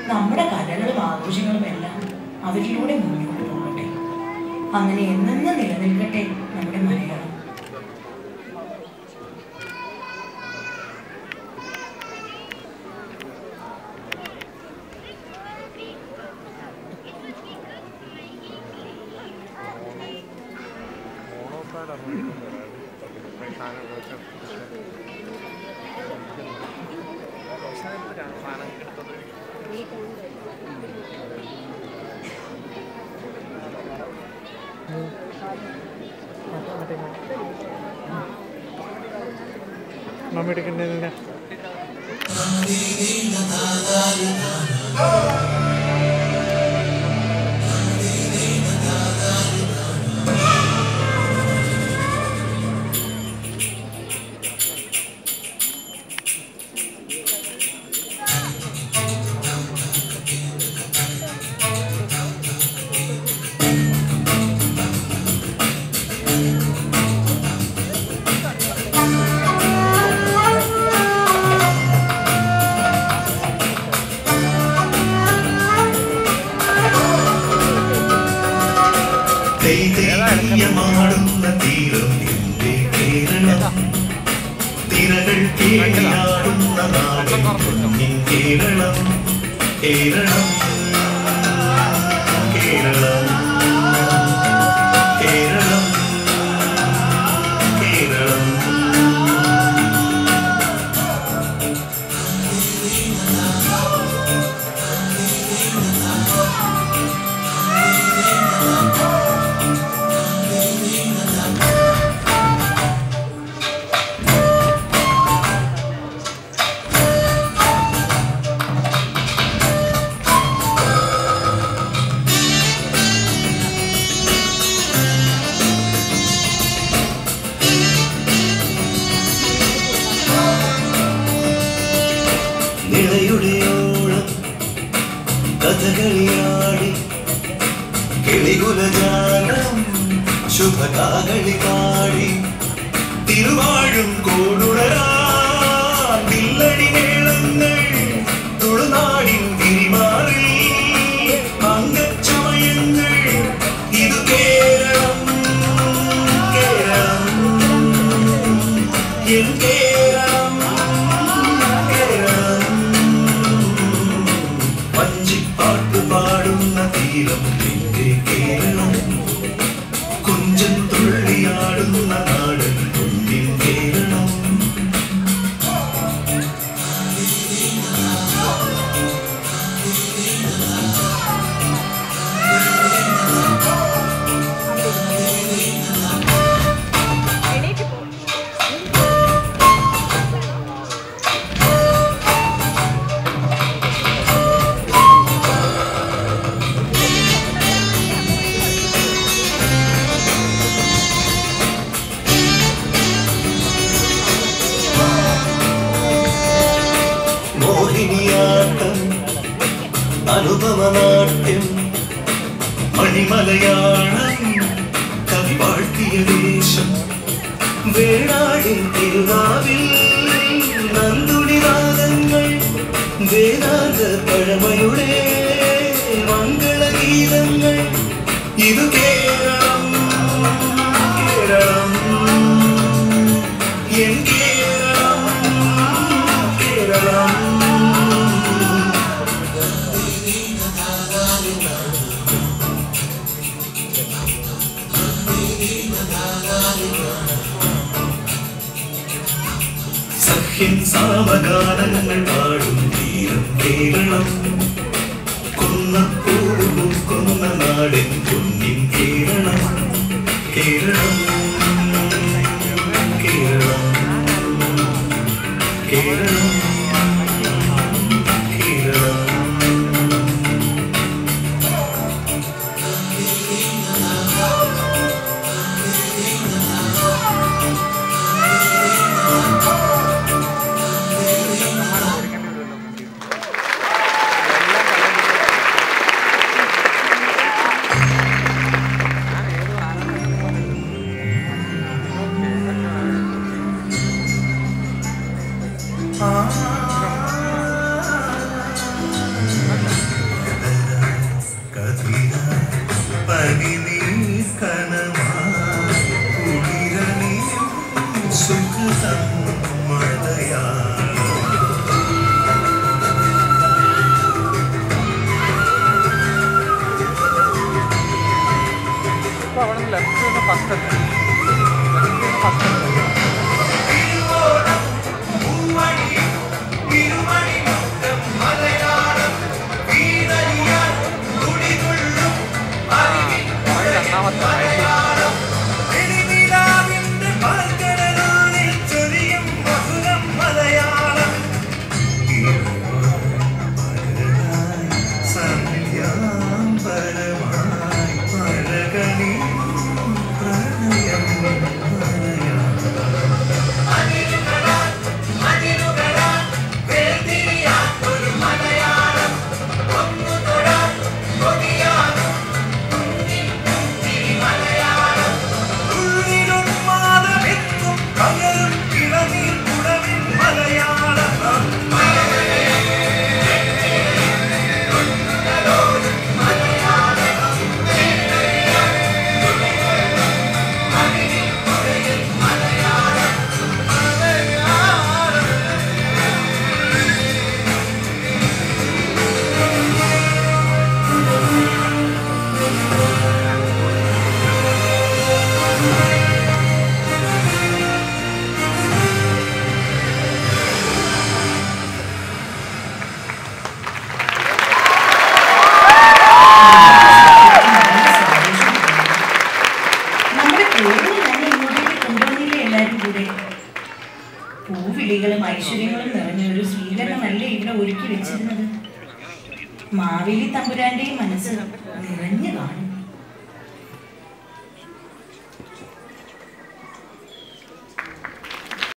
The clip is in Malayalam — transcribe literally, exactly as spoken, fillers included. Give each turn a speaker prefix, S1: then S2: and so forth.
S1: നമ്മുടെ കലകളും ആഘോഷങ്ങളും എല്ലാം അവരിലൂടെ മുന്നോട്ട് പോകട്ടെ. അങ്ങനെ എന്നെന്നും നിലനിൽക്കട്ടെ നമ്മുടെ മലയാളം.
S2: മമ്മിടിക്കണ്ടേ
S3: ാടുന്ന തീരം എന്റെ കേരളം, തിരകൾ കേളിയാടുന്ന നാടിൻ കുഞ്ഞിൻ കേരളം, കേരളം കേരളം കേരളം കേരളം. നിളയുടെയോളം കഥകളിയാടി കിളികുലജാലം ശുഭകാകളി പാടി തിരുവാഴും കൂടുണരാൻ വില്ലടി മേളങ്ങൾ തുളുനാടിൻ തിരിമാറിൽ അംഗച്ചമയങ്ങൾ. ഇത് കേരളം കേരളം എൻ കേരളം കേരളം. വഞ്ചിപ്പാട്ട് പാടുന്ന തീരം എന്റെ കേരളം, കുഞ്ചൻ തുള്ളിയാടുന്ന നാടൻ കുഞ്ഞിൻ കേരളം. മോഹിനിയാട്ടം അനുപമനാട്യം മണിമലയാളം കവി വാഴ്ത്തിയ ദേശം. വേണാടിൻ തിരുനാവിൽ നന്ദുണിനാദങ്ങൾ വേദാന്ത പഴമയുടെ മംഗളഗീതങ്ങൾ. ഇത് കേരളം കേരളം എൻ കേരളം കേരളം. സഖ്യൻ സാമഗാനങ്ങൾ പാടും തീരം കേരളം, കുന്നപ്പൂവ് പൂക്കുന്ന നാടൻ കുഞ്ഞിൻ കേരളം, കേരളം കേരളം കേരളം കേരളം.
S1: മാവേലി തമ്പുരാന്റെയും മനസ്സ് നിറഞ്ഞു കാണും.